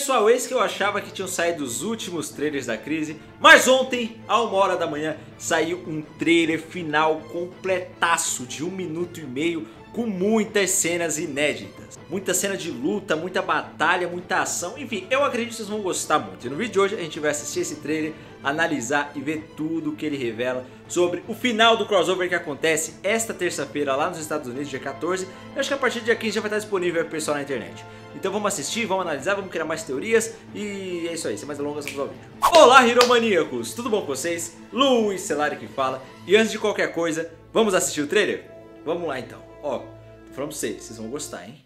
pessoal, esse que eu achava que tinham saído os últimos trailers da crise, mas ontem, à 1h da manhã, saiu um trailer final completaço de 1 minuto e meio com muitas cenas inéditas. Muita cena de luta, muita batalha, muita ação, enfim, eu acredito que vocês vão gostar muito. E no vídeo de hoje a gente vai assistir esse trailer, analisar e ver tudo o que ele revela sobre o final do crossover que acontece esta terça-feira lá nos Estados Unidos, dia 14. Eu acho que a partir do dia 15 já vai estar disponível para o pessoal na internet. Então vamos assistir, vamos analisar, vamos criar mais teorias e é isso aí, sem mais delongas, vamos ao vídeo. Olá, Hiromaníacos! Tudo bom com vocês? Luiz Celari que fala. E antes de qualquer coisa, vamos assistir o trailer? Vamos lá então. Ó, tô falando pra vocês vão gostar, hein?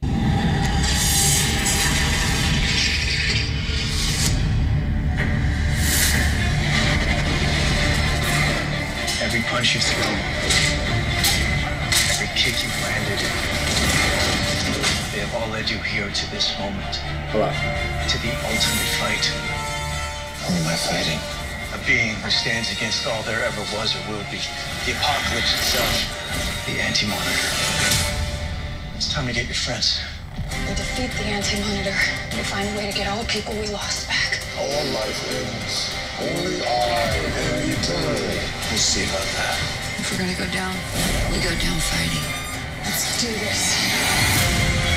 Every punch you've thrown, every kick you've landed, they have all led you here to this moment. Olá. To the ultimate fight. Who am I fighting? A being who stands against all there ever was or will be. The apocalypse itself. The Anti-Monitor. It's time to get your friends. We defeat the Anti-Monitor. We find a way to get all the people we lost back. All life ends. Only I am eternal. We'll see about that. If we're gonna go down, we go down fighting. Let's do this.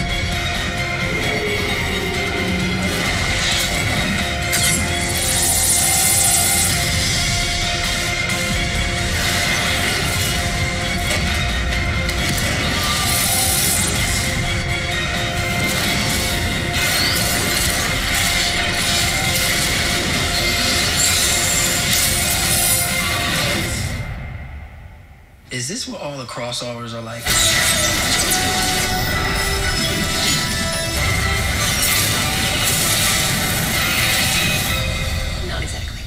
Is this what all the crossovers are like? Not exactly.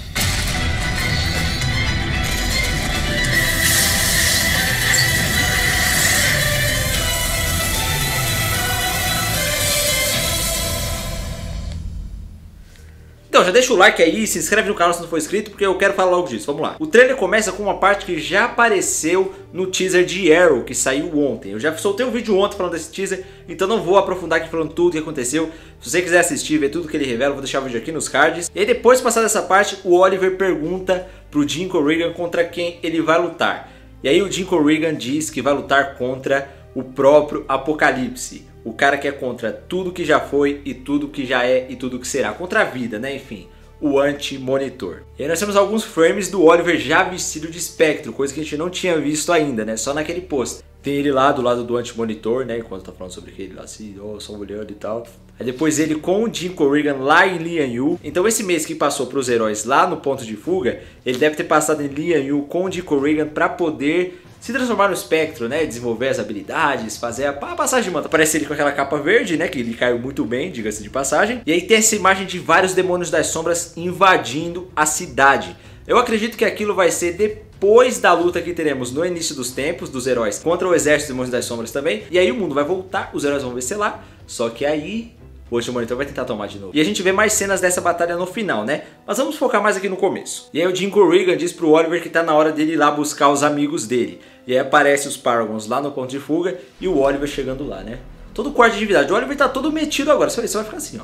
Então já deixa o like aí, se inscreve no canal se não for inscrito, porque eu quero falar logo disso, vamos lá. O trailer começa com uma parte que já apareceu no teaser de Arrow, que saiu ontem. Eu já soltei um vídeo ontem falando desse teaser, então não vou aprofundar aqui falando tudo o que aconteceu. Se você quiser assistir, ver tudo que ele revela, eu vou deixar o vídeo aqui nos cards. E aí depois de passar dessa parte, o Oliver pergunta pro Jim Corrigan contra quem ele vai lutar. E aí o Jim Corrigan diz que vai lutar contra o próprio Apocalipse. O cara que é contra tudo que já foi e tudo que já é e tudo que será. Contra a vida, né? Enfim, o Anti-Monitor. E aí nós temos alguns frames do Oliver já vestido de espectro, coisa que a gente não tinha visto ainda, né? Só naquele post. Tem ele lá do lado do Anti-Monitor, né? Enquanto tá falando sobre aquele lá assim, só olhando e tal. Aí depois ele com o Jim Corrigan lá em Lian-Yu. Então esse mês que passou pros heróis lá no ponto de fuga, ele deve ter passado em Lian-Yu com o Jim Corrigan pra poder se transformar no espectro, né? Desenvolver as habilidades, fazer a passagem de manto. Aparece ele com aquela capa verde, né? Que ele caiu muito bem, diga-se de passagem. E aí tem essa imagem de vários demônios das sombras invadindo a cidade. Eu acredito que aquilo vai ser depois da luta que teremos no início dos tempos, dos heróis contra o exército dos demônios das sombras também. E aí o mundo vai voltar, os heróis vão vencer lá. Só que aí o Anti-Monitor vai tentar tomar de novo. E a gente vê mais cenas dessa batalha no final, né? Mas vamos focar mais aqui no começo. E aí o Jim Corrigan diz pro Oliver que tá na hora dele ir lá buscar os amigos dele. E aí aparece os Paragons lá no ponto de fuga e o Oliver chegando lá, né? Todo quarto de atividade. O Oliver tá todo metido agora. Você vai ficar assim, ó.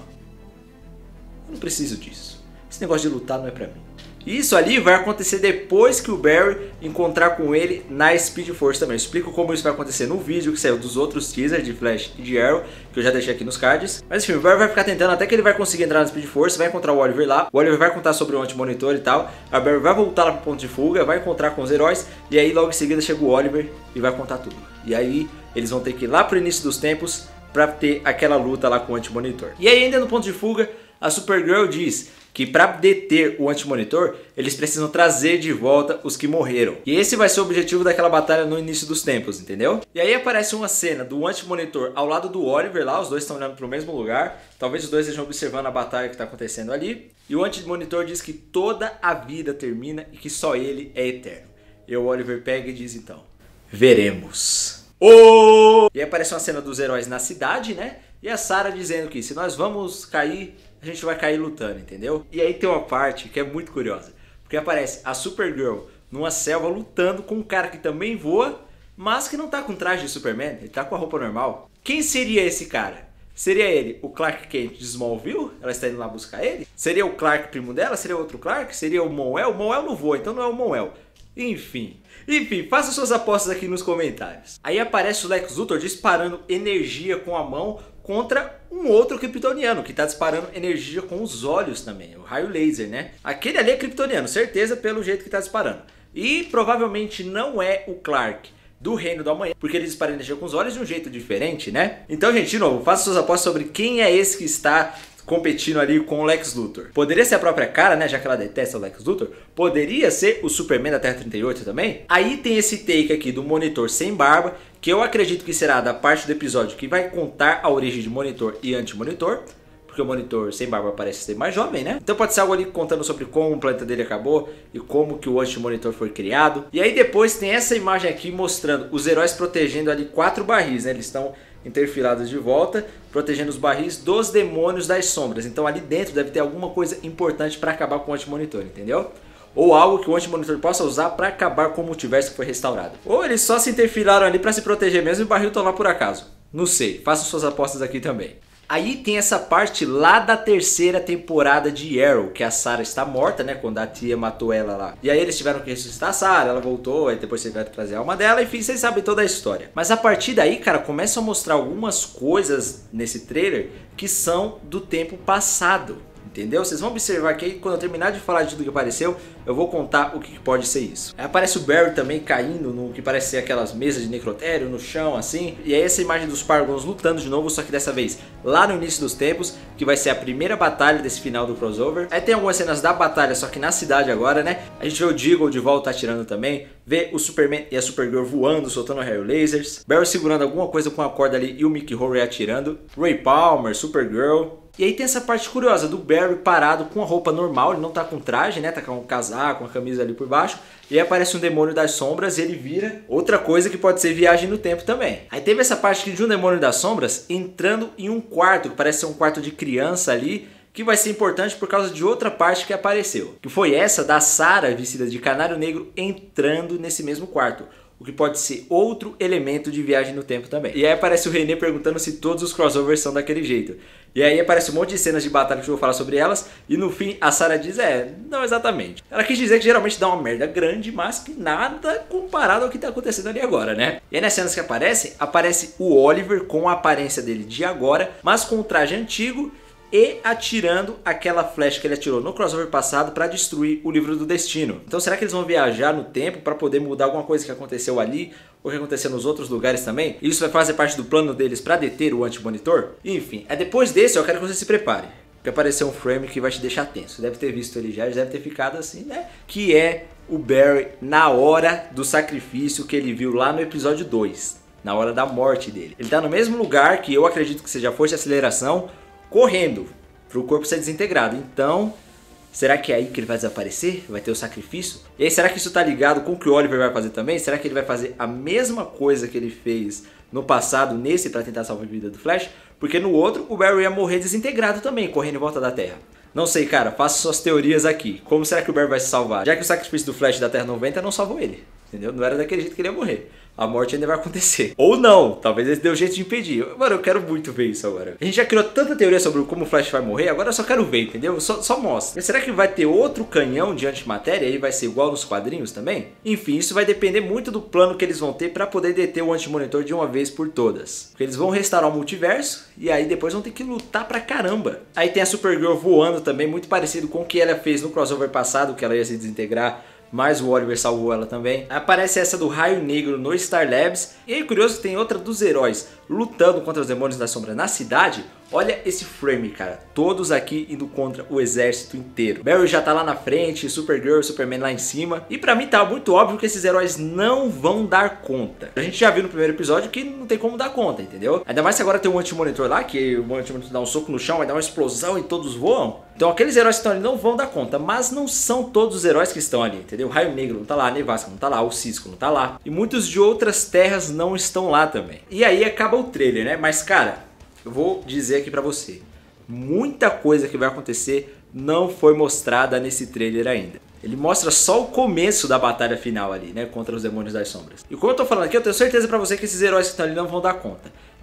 Eu não preciso disso. Esse negócio de lutar não é pra mim. Isso ali vai acontecer depois que o Barry encontrar com ele na Speed Force também. Eu explico como isso vai acontecer no vídeo que saiu dos outros teasers de Flash e de Arrow, que eu já deixei aqui nos cards. Mas enfim, o Barry vai ficar tentando até que ele vai conseguir entrar na Speed Force, vai encontrar o Oliver lá. O Oliver vai contar sobre o Anti-Monitor e tal. A Barry vai voltar lá pro ponto de fuga, vai encontrar com os heróis. E aí logo em seguida chega o Oliver e vai contar tudo. E aí eles vão ter que ir lá pro início dos tempos pra ter aquela luta lá com o Anti-Monitor. E aí ainda no ponto de fuga, a Supergirl diz que para deter o Anti-Monitor, eles precisam trazer de volta os que morreram. E esse vai ser o objetivo daquela batalha no início dos tempos, entendeu? E aí aparece uma cena do Anti-Monitor ao lado do Oliver lá, os dois estão olhando para o mesmo lugar. Talvez os dois estejam observando a batalha que está acontecendo ali. E o Anti-Monitor diz que toda a vida termina e que só ele é eterno. E o Oliver pega e diz então, veremos. Oh! E aí aparece uma cena dos heróis na cidade, né? E a Sarah dizendo que se nós vamos cair, a gente vai cair lutando, entendeu? E aí tem uma parte que é muito curiosa. Porque aparece a Supergirl numa selva lutando com um cara que também voa, mas que não tá com traje de Superman, ele tá com a roupa normal. Quem seria esse cara? Seria ele o Clark Kent de Smallville? Ela está indo lá buscar ele? Seria o Clark primo dela? Seria outro Clark? Seria o Mon-El? O Mon-El não voa, então não é o Mon-El. Enfim, faça suas apostas aqui nos comentários. Aí aparece o Lex Luthor disparando energia com a mão contra um outro kryptoniano que tá disparando energia com os olhos também, o raio laser, né? Aquele ali é kryptoniano, certeza pelo jeito que tá disparando. E provavelmente não é o Clark do Reino do Amanhã, porque ele dispara energia com os olhos de um jeito diferente, né? Então, gente, de novo, faça suas apostas sobre quem é esse que está competindo ali com o Lex Luthor. Poderia ser a própria cara, né, já que ela detesta o Lex Luthor. Poderia ser o Superman da Terra 38 também. Aí tem esse take aqui do Monitor sem barba, que eu acredito que será da parte do episódio que vai contar a origem de Monitor e Anti-Monitor, porque o Monitor sem barba parece ser mais jovem, né? Então pode ser algo ali contando sobre como o planeta dele acabou e como que o Anti-Monitor foi criado. E aí depois tem essa imagem aqui mostrando os heróis protegendo ali 4 barris, né? Eles estão interfilados de volta, protegendo os barris dos demônios das sombras. Então ali dentro deve ter alguma coisa importante para acabar com o Anti-Monitor, entendeu? Ou algo que o Anti-Monitor possa usar para acabar com o multiverso que foi restaurado. Ou eles só se interfilaram ali para se proteger mesmo e o barril tá lá por acaso. Não sei, façam suas apostas aqui também. Aí tem essa parte lá da 3ª temporada de Arrow, que a Sarah está morta, né, quando a tia matou ela lá. E aí eles tiveram que ressuscitar a Sarah, ela voltou, aí depois tiveram que trazer a alma dela, enfim, vocês sabem toda a história. Mas a partir daí, cara, começam a mostrar algumas coisas nesse trailer que são do tempo passado. Entendeu? Vocês vão observar que aí, quando eu terminar de falar de tudo que apareceu, eu vou contar o que pode ser isso. Aí aparece o Barry também caindo no que parece ser aquelas mesas de necrotério no chão, assim. E aí essa imagem dos Paragons lutando de novo, só que dessa vez lá no início dos tempos, que vai ser a primeira batalha desse final do crossover. Aí tem algumas cenas da batalha, só que na cidade agora, né? A gente vê o Deagle de volta atirando também. Vê o Superman e a Supergirl voando, soltando raio lasers. Barry segurando alguma coisa com a corda ali e o Mickey Rourke atirando. Ray Palmer, Supergirl. E aí tem essa parte curiosa do Barry parado com a roupa normal, ele não tá com traje, né? Tá com um casaco, com a camisa ali por baixo. E aí aparece um demônio das sombras e ele vira outra coisa que pode ser viagem no tempo também. Aí teve essa parte de um demônio das sombras entrando em um quarto, que parece ser um quarto de criança ali, que vai ser importante por causa de outra parte que apareceu. Que foi essa da Sarah vestida de canário negro entrando nesse mesmo quarto. O que pode ser outro elemento de viagem no tempo também. E aí aparece o René perguntando se todos os crossovers são daquele jeito. E aí aparece um monte de cenas de batalha que eu vou falar sobre elas. E no fim a Sarah diz, não exatamente. Ela quis dizer que geralmente dá uma merda grande, mas que nada comparado ao que tá acontecendo ali agora, né? E aí nas cenas que aparecem, aparece o Oliver com a aparência dele de agora, mas com o traje antigo e atirando aquela flecha que ele atirou no crossover passado para destruir o Livro do Destino. Então será que eles vão viajar no tempo para poder mudar alguma coisa que aconteceu ali ou que aconteceu nos outros lugares também? Isso vai fazer parte do plano deles para deter o Anti-Monitor? Enfim, depois desse eu quero que você se prepare, porque apareceu um frame que vai te deixar tenso. Você deve ter visto ele já deve ter ficado assim, né? Que é o Barry na hora do sacrifício que ele viu lá no episódio 2, na hora da morte dele. Ele tá no mesmo lugar que eu acredito que seja a força de aceleração, correndo para o corpo ser desintegrado. Então, será que é aí que ele vai desaparecer? Vai ter o sacrifício? E aí, será que isso tá ligado com o que o Oliver vai fazer também? Será que ele vai fazer a mesma coisa que ele fez no passado nesse para tentar salvar a vida do Flash? Porque no outro o Barry ia morrer desintegrado também, correndo em volta da Terra. Não sei, cara, faça suas teorias aqui. Como será que o Barry vai se salvar? Já que o sacrifício do Flash da Terra 90 não salvou ele, entendeu? Não era daquele jeito que ele ia morrer. A morte ainda vai acontecer. Ou não, talvez ele deu jeito de impedir. Mano, eu quero muito ver isso agora. A gente já criou tanta teoria sobre como o Flash vai morrer, agora eu só quero ver, entendeu? Só mostra. Mas será que vai ter outro canhão de antimatéria? Ele vai ser igual nos quadrinhos também? Enfim, isso vai depender muito do plano que eles vão ter para poder deter o Anti-Monitor de uma vez por todas. Porque eles vão restaurar o multiverso e aí depois vão ter que lutar pra caramba. Aí tem a Supergirl voando também, muito parecido com o que ela fez no crossover passado, que ela ia se desintegrar, mas o Oliver salvou ela também. Aparece essa do Raio Negro no Star Labs. E aí, curioso que tem outra dos heróis lutando contra os demônios da sombra na cidade. Olha esse frame, cara. Todos aqui indo contra o exército inteiro. Barry já tá lá na frente, Supergirl e Superman lá em cima. E pra mim tá muito óbvio que esses heróis não vão dar conta. A gente já viu no primeiro episódio que não tem como dar conta, entendeu? Ainda mais que agora tem um Anti-Monitor lá, que o Anti-Monitor dá um soco no chão, vai dar uma explosão e todos voam. Então aqueles heróis que estão ali não vão dar conta. Mas não são todos os heróis que estão ali, entendeu? O Raio Negro não tá lá, a Nevasca não tá lá, o Cisco não tá lá. E muitos de outras terras não estão lá também. E aí acaba o trailer, né? Mas cara, eu vou dizer aqui pra você, muita coisa que vai acontecer não foi mostrada nesse trailer ainda. Ele mostra só o começo da batalha final ali, né, contra os demônios das sombras. E como eu tô falando aqui, eu tenho certeza pra você que esses heróis que estão ali não vão dar conta.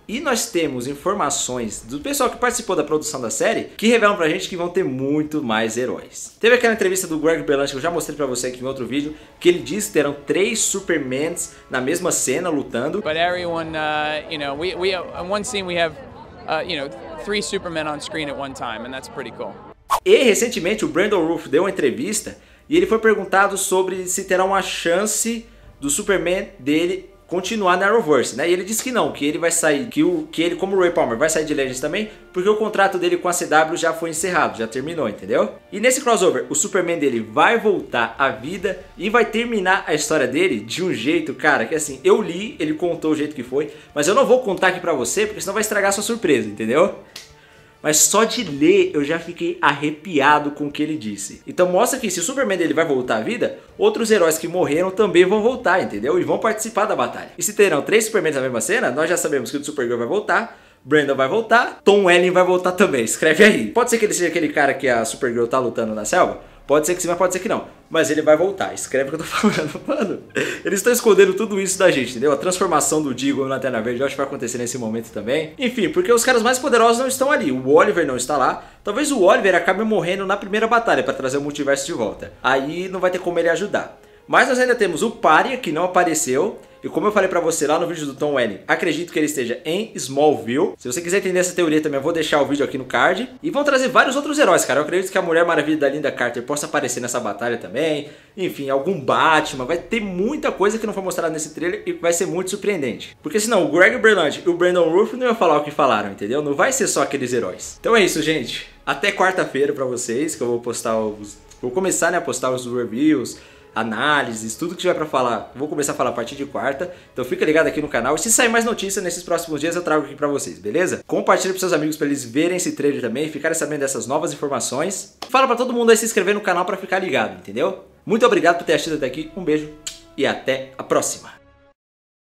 E nós temos informações do pessoal que participou da produção da série que revelam pra gente que vão ter muito mais heróis. Teve aquela entrevista do Greg Berlanti que eu já mostrei pra você aqui em outro vídeo, que ele disse que terão 3 Supermans na mesma cena lutando. But everyone, you know, we in one scene we have, you know, 3 Supermen on screen at one time, and that's pretty cool. E recentemente o Brandon Routh deu uma entrevista e ele foi perguntado sobre se terá uma chance do Superman dele continuar na Arrowverse, né? E ele disse que não, que ele vai sair, que ele, como o Ray Palmer, vai sair de Legends também, porque o contrato dele com a CW já foi encerrado, já terminou, entendeu? E nesse crossover, o Superman dele vai voltar à vida e vai terminar a história dele de um jeito, cara, que assim, eu li, ele contou o jeito que foi, mas eu não vou contar aqui pra você, porque senão vai estragar a sua surpresa, entendeu? Mas só de ler eu já fiquei arrepiado com o que ele disse. Então mostra que se o Superman dele vai voltar à vida, outros heróis que morreram também vão voltar, entendeu? E vão participar da batalha. E se terão 3 Supermans na mesma cena, nós já sabemos que o Supergirl vai voltar, Brandon vai voltar, Tom Welling vai voltar também. Escreve aí. Pode ser que ele seja aquele cara que a Supergirl tá lutando na selva? Pode ser que sim, mas pode ser que não. Mas ele vai voltar. Escreve o que eu tô falando. Mano, eles estão escondendo tudo isso da gente, entendeu? A transformação do Deagle na Lanterna Verde eu acho que vai acontecer nesse momento também. Enfim, porque os caras mais poderosos não estão ali. O Oliver não está lá. Talvez o Oliver acabe morrendo na primeira batalha para trazer o multiverso de volta. Aí não vai ter como ele ajudar. Mas nós ainda temos o Pária, que não apareceu. E como eu falei pra você lá no vídeo do Tom Welling, acredito que ele esteja em Smallville. Se você quiser entender essa teoria também, eu vou deixar o vídeo aqui no card. E vão trazer vários outros heróis, cara. Eu acredito que a Mulher Maravilha da Linda Carter possa aparecer nessa batalha também. Enfim, algum Batman. Vai ter muita coisa que não foi mostrada nesse trailer e vai ser muito surpreendente. Porque senão o Greg Berlanti e o Brandon Routh não iam falar o que falaram, entendeu? Não vai ser só aqueles heróis. Então é isso, gente. Até quarta-feira pra vocês, que eu vou postar os... Vou começar, né, a postar os reviews, análises, tudo que tiver pra falar. Vou começar a falar a partir de quarta. Então fica ligado aqui no canal. E se sair mais notícias nesses próximos dias, eu trago aqui pra vocês, beleza? Compartilhe pros seus amigos pra eles verem esse trailer também, ficarem sabendo dessas novas informações. Fala pra todo mundo aí se inscrever no canal pra ficar ligado, entendeu? Muito obrigado por ter assistido até aqui. Um beijo e até a próxima.